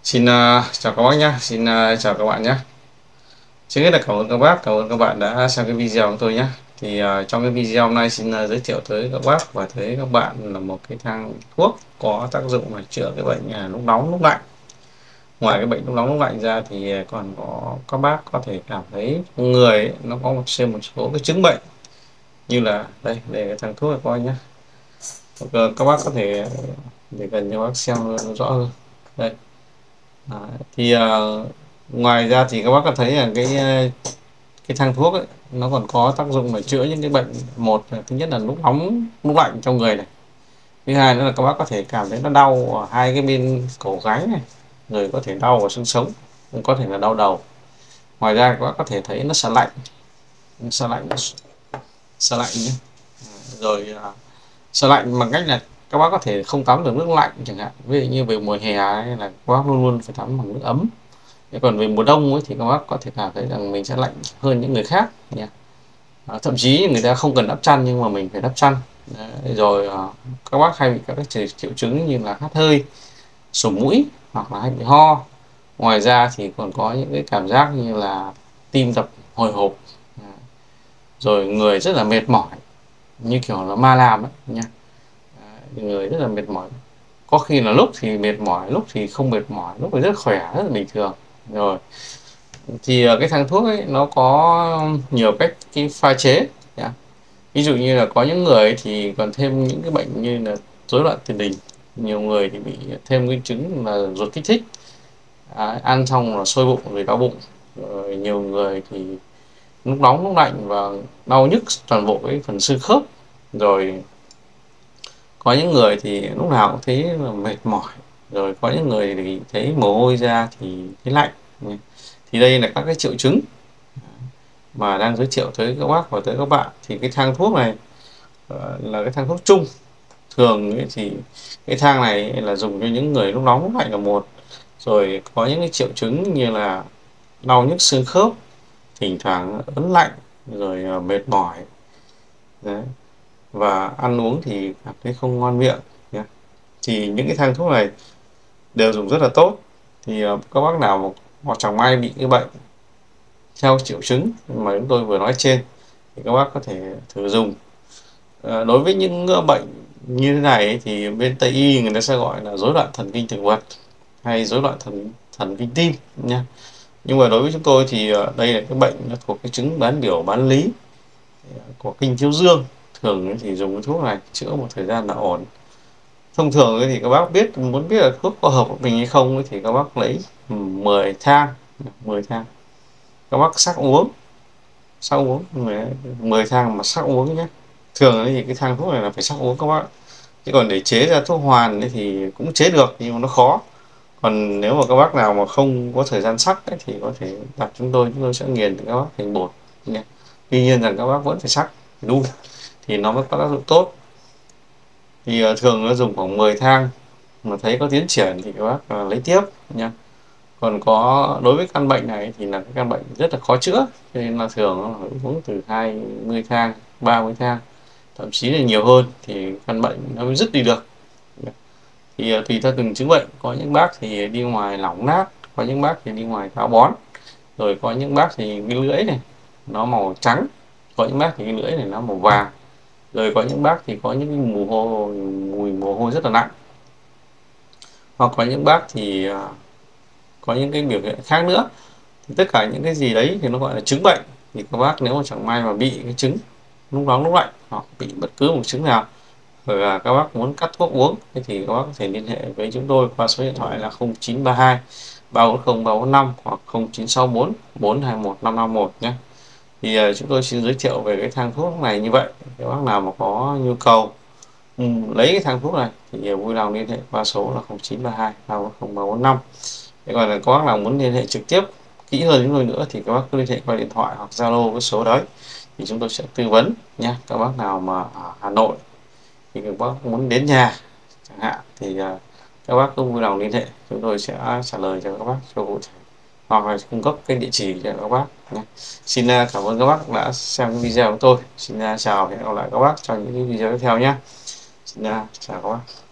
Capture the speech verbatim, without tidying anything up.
Xin uh, chào các bác nhé, xin uh, chào các bạn nhé. Trước hết là cảm ơn các bác, cảm ơn các bạn đã xem cái video của tôi nhé. Thì uh, trong cái video hôm nay xin uh, giới thiệu tới các bác và tới các bạn là một cái thang thuốc có tác dụng là chữa cái bệnh uh, lúc nóng lúc lạnh. Ngoài cái bệnh lúc nóng lúc lạnh ra thì uh, còn có các bác có thể cảm thấy người ấy, nó có một xem một số cái chứng bệnh như là đây, để cái thang thuốc này coi nhé. Các bác có thể để gần cho bác xem rõ hơn. Đây. À, thì uh, ngoài ra thì các bác có thấy là cái cái thang thuốc ấy, nó còn có tác dụng để chữa những cái bệnh. Một là thứ nhất là lúc nóng lúc lạnh trong người này, thứ hai nữa là các bác có thể cảm thấy nó đau ở hai cái bên cổ gáy này, rồi có thể đau ở xương sống, cũng có thể là đau đầu. Ngoài ra các bác có thể thấy nó sợ lạnh, sợ lạnh sợ lạnh nhé. Rồi uh, sợ lạnh bằng cách là các bác có thể không tắm được nước lạnh chẳng hạn, ví dụ như về mùa hè ấy, là các bác luôn luôn phải tắm bằng nước ấm. Thế còn về mùa đông ấy, thì các bác có thể cảm thấy rằng mình sẽ lạnh hơn những người khác nha. À, thậm chí người ta không cần đắp chăn nhưng mà mình phải đắp chăn. Đấy, rồi à, các bác hay bị các cái triệu chứng như là hắt hơi, sổ mũi hoặc là hay bị ho. Ngoài ra thì còn có những cái cảm giác như là tim đập hồi hộp, à, rồi người rất là mệt mỏi như kiểu là ma làm ấy nha. À, người rất là mệt mỏi, có khi là lúc thì mệt mỏi, lúc thì không mệt mỏi, lúc thì rất khỏe, rất là bình thường. Rồi thì cái thang thuốc ấy nó có nhiều cách cái pha chế nhá. Ví dụ như là có những người ấy thì còn thêm những cái bệnh như là rối loạn tiền đình, nhiều người thì bị thêm cái chứng là ruột kích thích. À, ăn xong là sôi bụng rồi đau bụng. Rồi nhiều người thì lúc nóng lúc lạnh và đau nhức toàn bộ cái phần xương khớp. Rồi có những người thì lúc nào cũng thấy là mệt mỏi, rồi có những người thì thấy mồ hôi ra thì thấy lạnh. Thì đây là các cái triệu chứng mà đang giới thiệu tới các bác và tới các bạn. Thì cái thang thuốc này là cái thang thuốc chung. Thường ấy thì cái thang này là dùng cho những người lúc nóng lúc lạnh là một, rồi có những cái triệu chứng như là đau nhức xương khớp, thỉnh thoảng ớn lạnh, rồi mệt mỏi. Đấy. Và ăn uống thì cảm thấy không ngon miệng nhé. Thì những cái thang thuốc này đều dùng rất là tốt. Thì các bác nào mà chẳng may bị cái bệnh theo triệu chứng mà chúng tôi vừa nói trên thì các bác có thể thử dùng. À, đối với những bệnh như thế này ấy, thì bên Tây y người ta sẽ gọi là rối loạn thần kinh thực vật hay rối loạn thần thần kinh tim nha. Nhưng mà đối với chúng tôi thì đây là cái bệnh nó thuộc cái chứng bán biểu bán lý của kinh thiếu dương. Thường thì dùng cái thuốc này chữa một thời gian là ổn. Thông thường thì các bác biết muốn biết là thuốc có hợp với mình hay không thì các bác lấy mười thang mười thang các bác sắc uống sắc uống mười thang mà sắc uống nhé. Thường thì cái thang thuốc này là phải sắc uống các bác. Chứ còn để chế ra thuốc hoàn thì cũng chế được nhưng mà nó khó. Còn nếu mà các bác nào mà không có thời gian sắc ấy, thì có thể đặt chúng tôi chúng tôi sẽ nghiền các bác thành bột nhé. Tuy nhiên rằng các bác vẫn phải sắc đun thì nó mới có tác dụng tốt. Thì uh, thường nó dùng khoảng mười thang, mà thấy có tiến triển thì các bác uh, lấy tiếp nha. Còn có đối với căn bệnh này thì là cái căn bệnh rất là khó chữa, cho nên là thường nó phải uống từ hai mươi thang, ba mươi thang, thậm chí là nhiều hơn thì căn bệnh nó mới dứt đi được. Thì uh, tùy theo từng chứng bệnh, có những bác thì đi ngoài lỏng nát, có những bác thì đi ngoài táo bón, rồi có những bác thì cái lưỡi này nó màu trắng, có những bác thì cái lưỡi này nó màu vàng, rồi có những bác thì có những cái mùi hôi, mùi mồ hôi rất là nặng, hoặc có những bác thì uh, có những cái biểu hiện khác nữa. Thì tất cả những cái gì đấy thì nó gọi là chứng bệnh. Thì các bác nếu mà chẳng may mà bị cái chứng lúc nóng lúc lạnh hoặc bị bất cứ một chứng nào và các bác muốn cắt thuốc uống thì các bác có thể liên hệ với chúng tôi qua số điện thoại là không chín ba hai ba bốn không ba bốn năm hoặc không chín sáu bốn bốn hai một năm năm một nhé. Thì uh, chúng tôi xin giới thiệu về cái thang thuốc này như vậy. Các bác nào mà có nhu cầu ừ, lấy cái thang thuốc này thì vui lòng liên hệ qua số là không chín ba hai ba bốn không ba bốn năm. Thế còn là các bác nào muốn liên hệ trực tiếp kỹ hơn chúng tôi nữa thì các bác cứ liên hệ qua điện thoại hoặc Zalo với số đấy thì chúng tôi sẽ tư vấn nha. Các bác nào mà ở Hà Nội thì các bác muốn đến nhà chẳng hạn thì uh, các bác cứ vui lòng liên hệ, chúng tôi sẽ trả lời cho các bác cho cụ thể hoặc là cung cấp cái địa chỉ cho các bác nhé. Xin uh, cảm ơn các bác đã xem cái video của tôi. Xin uh, chào và hẹn gặp lại các bác trong những video tiếp theo nhé. Xin uh, chào các bác.